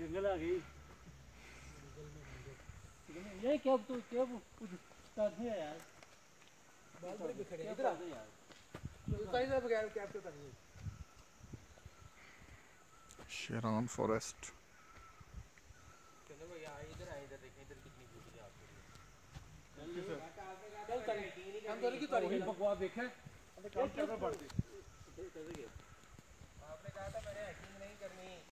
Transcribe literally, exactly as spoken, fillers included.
जंगल आ गई। ये क्या तो क्या कुछ स्टार्ट है यार। बाल बड़े बिखरे इधर आ यार। साइज से बगैर कैप तो नहीं है। शेरान फॉरेस्ट। चलो भाई आ इधर आ इधर देखें इधर कितनी ब्यूटी है आपके लिए। चल चल हम दोनों की तारीफ बकवास देखा है। काम करना पड़ती। आपने कहा था मैंने हैकिंग नहीं करनी।